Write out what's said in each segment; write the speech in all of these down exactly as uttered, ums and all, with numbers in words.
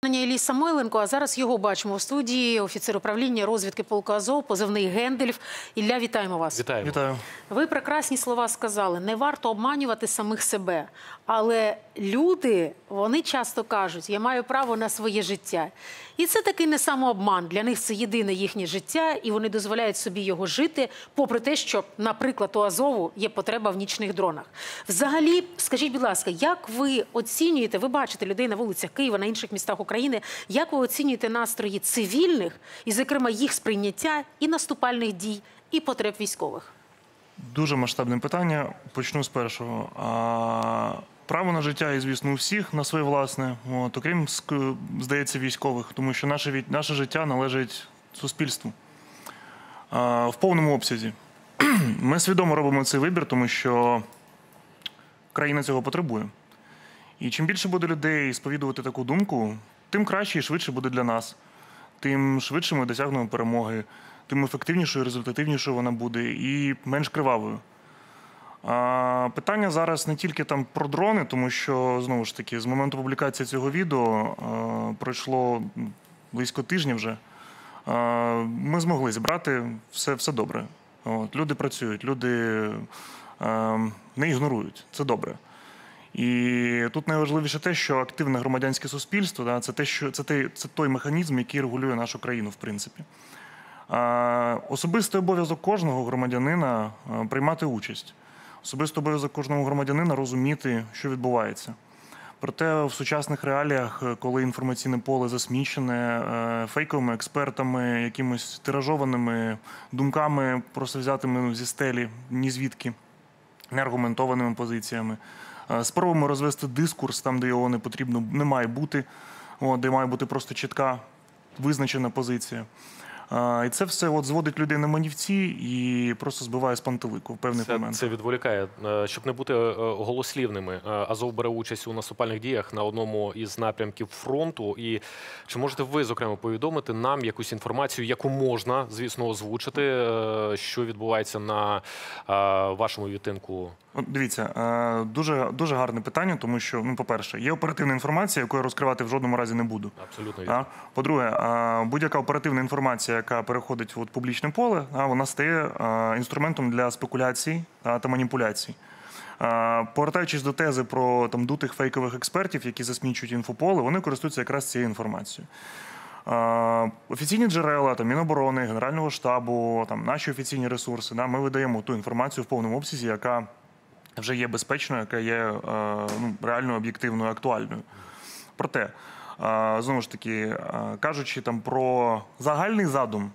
Іллі Самойленко, а зараз його бачимо в студії, офіцер управління розвідки полку Азов, позивний Гендальф. Ілля, вітаємо вас. Вітаємо. Вітаю. Ви прекрасні слова сказали. Не варто обманювати самих себе. Але люди, вони часто кажуть, я маю право на своє життя. І це такий не самообман. Для них це єдине їхнє життя, і вони дозволяють собі його жити, попри те, що, наприклад, у Азову є потреба в нічних дронах. Взагалі, скажіть, будь ласка, як ви оцінюєте, ви бачите людей на вулицях Києва, на інших містах України, як ви оцінюєте настрої цивільних, і, зокрема, їх сприйняття і наступальних дій, і потреб військових? Дуже масштабне питання. Почну з першого. А, право на життя є, звісно, у всіх, на своє власне, от, окрім, здається, військових, тому що наше, наше життя належить суспільству а, в повному обсязі. Ми свідомо робимо цей вибір, тому що країна цього потребує. І чим більше буде людей сповідувати таку думку, тим краще і швидше буде для нас. Тим швидше ми досягнемо перемоги, тим ефективнішою, результативнішою вона буде і менш кривавою. А, питання зараз не тільки там про дрони, тому що, знову ж таки, з моменту публікації цього відео а, пройшло близько тижня вже. А, ми змогли зібрати все, все добре. От, люди працюють, люди а, не ігнорують. Це добре. І тут найважливіше те, що активне громадянське суспільство, да, це, те, що, це, те, це той механізм, який регулює нашу країну, в принципі. А, особистий обов'язок кожного громадянина а, приймати участь. Особистий обов'язок кожного громадянина розуміти, що відбувається. Проте в сучасних реаліях, коли інформаційне поле засмічене фейковими експертами, якимось тиражованими думками, просто взятими зі стелі, ні звідки, неаргументованими позиціями, спробуємо розвести дискурс там, де його не потрібно, не має бути, от, де має бути просто чітка, визначена позиція. І це все от зводить людей на манівці і просто збиває з пантелику в певний це, момент. Це відволікає. Щоб не бути голослівними, Азов бере участь у наступальних діях на одному із напрямків фронту. І чи можете ви, зокрема, повідомити нам якусь інформацію, яку можна, звісно, озвучити, що відбувається на вашому відтинку? Дивіться, дуже, дуже гарне питання, тому що, ну, по-перше, є оперативна інформація, яку я розкривати в жодному разі не буду. Абсолютно. По-друге, будь-яка оперативна інформація, яка переходить в публічне поле, вона стає інструментом для спекуляцій та маніпуляцій. Повертаючись до тези про там, дутих фейкових експертів, які засмічують інфополе, вони користуються якраз цією інформацією. Офіційні джерела, там, Міноборони, Генерального штабу, там, наші офіційні ресурси, да, ми видаємо ту інформацію в повному обсязі, яка вже є безпечною, яка є ну, реально об'єктивною, актуальною. Проте, знову ж таки, кажучи там про загальний задум,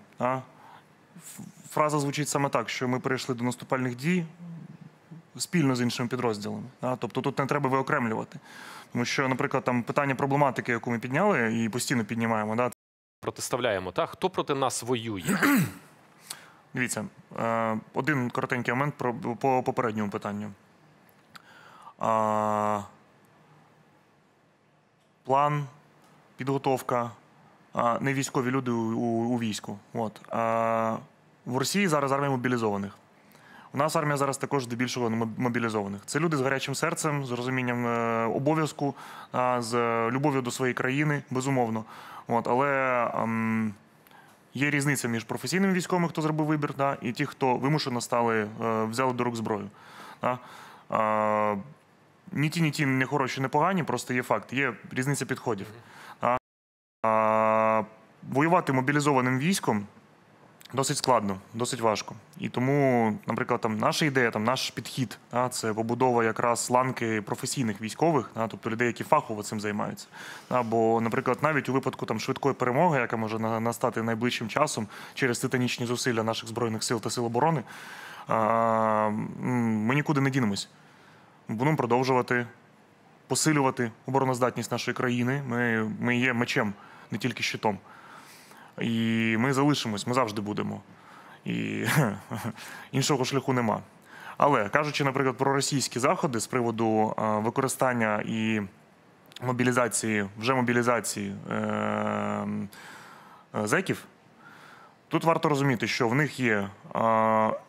фраза звучить саме так, що ми перейшли до наступальних дій спільно з іншими підрозділами. Тобто тут не треба виокремлювати. Тому що, наприклад, там питання проблематики, яку ми підняли і постійно піднімаємо. Да? Протиставляємо, так? Хто проти нас воює? Дивіться, один коротенький момент по попередньому питанню. План, підготовка, не військові люди у, у, у війську. От. В Росії зараз армія мобілізованих. У нас армія зараз також здебільшого мобілізованих. Це люди з гарячим серцем, з розумінням обов'язку, з любов'ю до своєї країни, безумовно. От. Але ем, є різниця між професійними військовими, хто зробив вибір, да, і ті, хто вимушено стали, взяли до рук зброю. Да. А, ні ті, ні ті не хороші, не погані, просто є факт, є різниця підходів. А, а, воювати мобілізованим військом досить складно, досить важко. І тому, наприклад, там, наша ідея, там, наш підхід, да, це побудова якраз ланки професійних військових, да, тобто людей, які фахово цим займаються. Да, бо, наприклад, навіть у випадку там, швидкої перемоги, яка може настати найближчим часом через титанічні зусилля наших Збройних сил та Сил оборони, а, ми нікуди не дінемось. Будемо продовжувати посилювати обороноздатність нашої країни. Ми, ми є мечем, не тільки щитом. І ми залишимось, ми завжди будемо. І іншого шляху нема. Але, кажучи, наприклад, про російські заходи з приводу використання і мобілізації, вже мобілізації е зеків, тут варто розуміти, що в них є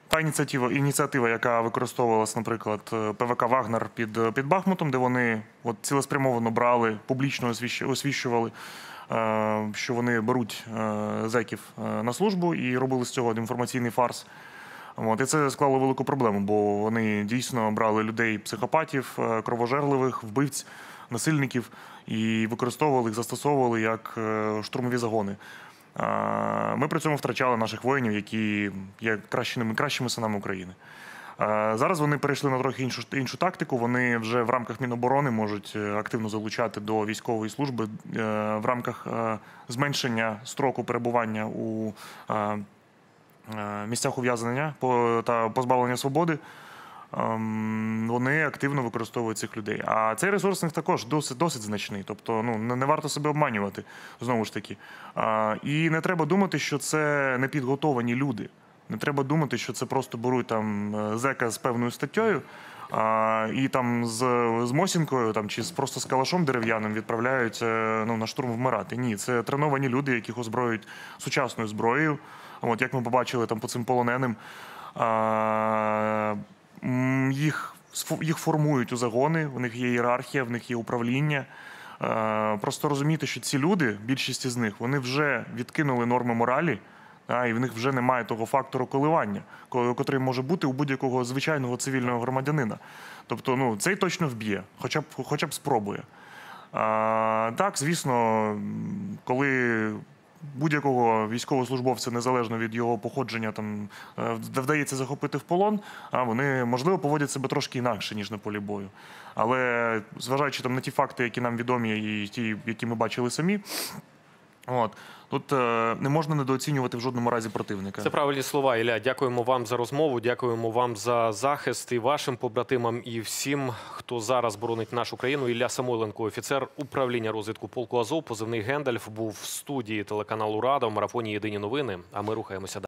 та ініціатива, ініціатива, яка використовувалась, наприклад, ПВК «Вагнер» під, під Бахмутом, де вони от цілеспрямовано брали, публічно освіщ- освіщували, е, що вони беруть е, зеків е, на службу і робили з цього інформаційний фарс. От, і це склало велику проблему, бо вони дійсно брали людей психопатів, е, кровожерливих, вбивць, насильників і використовували їх, застосовували як е, штурмові загони. Е, Ми при цьому втрачали наших воїнів, які є кращими, кращими синами України. Е, Зараз вони перейшли на трохи іншу, іншу тактику. Вони вже в рамках Міноборони можуть е, активно залучати до військової служби е, в рамках е, зменшення строку перебування у е, е, місцях ув'язнення по- та позбавлення свободи. Ем, Вони активно використовують цих людей. А цей ресурс у них також досить, досить значний. Тобто ну, не, не варто себе обманювати, знову ж таки. А, і не треба думати, що це непідготовані люди. Не треба думати, що це просто беруть там зека з певною статтею а, і там з, з Мосінкою там, чи з, просто з калашом дерев'яним відправляють е, ну, на штурм вмирати. Ні, це треновані люди, яких озброюють сучасною зброєю. От, як ми побачили там, по цим полоненим. А, М, Їх, сфо- їх формують у загони, в них є ієрархія, в них є управління. Е, Просто розуміти, що ці люди, більшість із них, вони вже відкинули норми моралі, та, і в них вже немає того фактору коливання, ко- котрий може бути у будь-якого звичайного цивільного громадянина. Тобто, ну, цей точно вб'є, хоча б, хоча б спробує. А, так, звісно, м, коли будь-якого військовослужбовця, незалежно від його походження, там е, вдається захопити в полон, а вони, можливо, поводять себе трошки інакше, ніж на полі бою. Але зважаючи там на ті факти, які нам відомі, і ті, які ми бачили самі, от, тут е, не можна недооцінювати в жодному разі противника. Це правильні слова, Ілля. Дякуємо вам за розмову, дякуємо вам за захист і вашим побратимам, і всім, хто зараз боронить нашу країну. Ілля Самойленко, офіцер управління розвідку полку Азов, позивний Гендальф, був в студії телеканалу «Рада» в марафоні «Єдині новини». А ми рухаємося далі.